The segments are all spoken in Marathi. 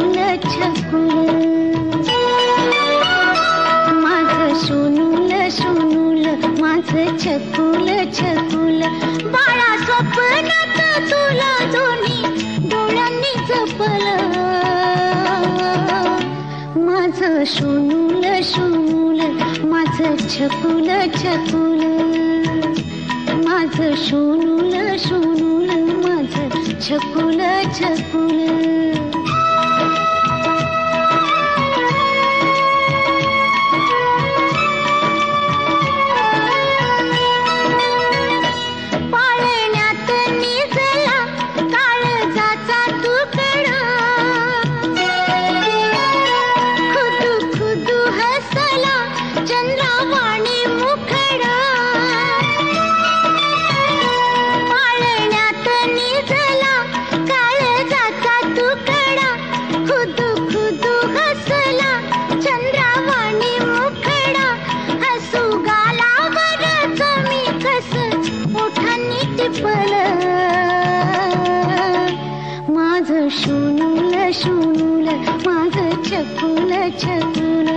छकुल छकुल माझं सोनूल सोनूल माझं छकुल छकुल बाळा स्वप्नात तुला दोन्ही डोळ्यांनी जपलं माझं सोनूल सोनूल माझं छकुल छकुल माझं सोनूल सोनूल माझं छकुल छकुल माझं सोनूल सोनूल माझं छकुल छकुल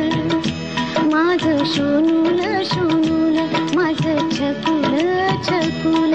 माझं सोनूल सोनूल माझं छकुल छकुल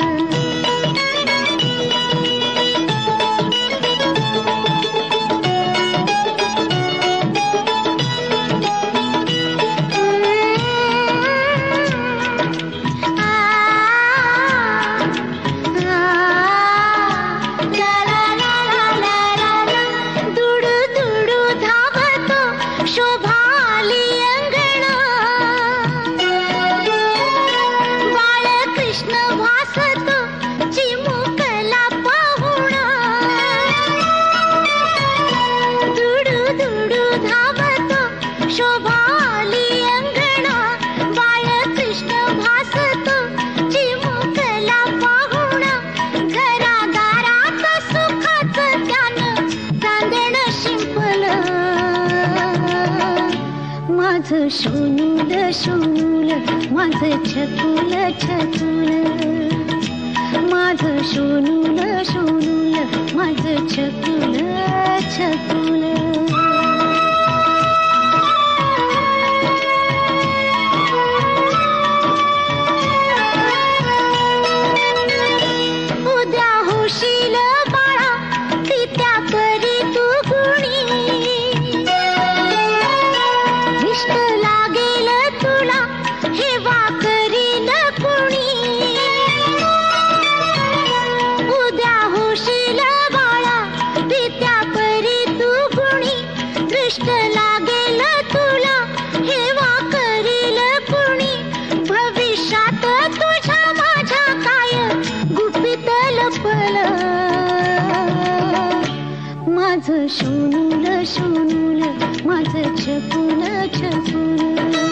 माझं सोनूल सोनूल माझं छकुल छकुल माझं सोनूल सोनूल माझं छकुल छकुल उद्या होशील बाळा तित्या परी तू गुणी लागेल तुला हे वा करील कुणी उद्या होशील बाळा पित्या परी तू गुणी दृष्ट लागेल तुला हे वा करील कुणी भविष्यात तुझ्या माझ्या काय गुपित लपलं माझं सोनूल सोनूल माझं छकुल छकुल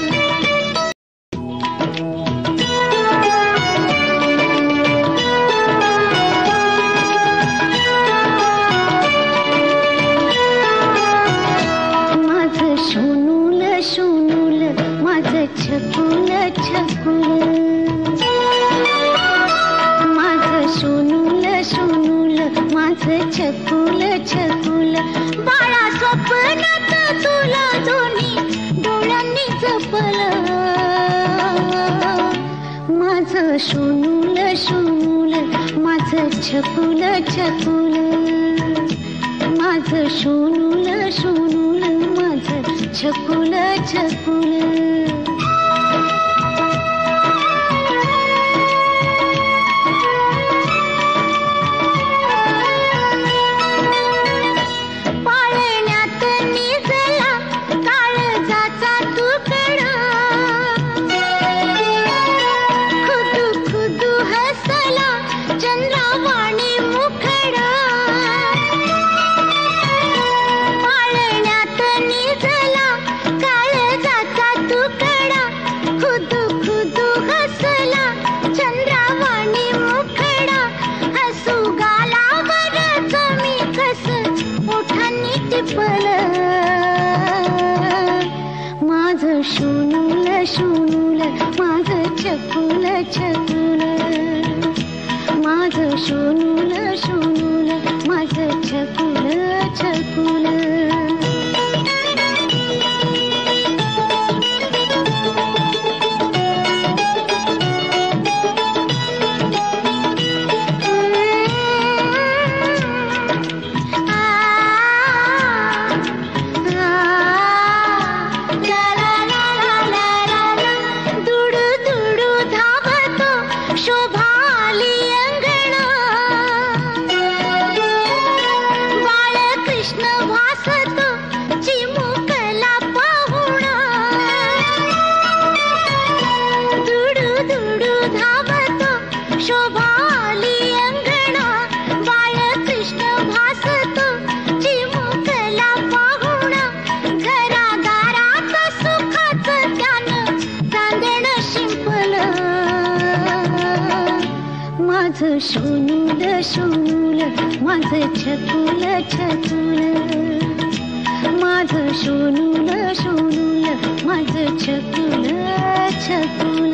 माझं सोनूल सोनूल माझं छकुल छकुल माझं सोनूल सोनूल माझं छकुल छकुल बाळा स्वप्नात तुला दोन्ही डोळ्यांनी जपलं माझं सोनूल सोनूल माझं छकुल छकुल माझं सोनूल सोनूल माझं छकुल छकुल माझं सोनूल सोनूल माझं छकुल छकुल माझं सोनूल सोनूल माझं छकुल छकुल. माझं सोनूल सोनूल माझं छकुल छकुल. माझं सोनूल सोनूल माझं छकुल छकुल.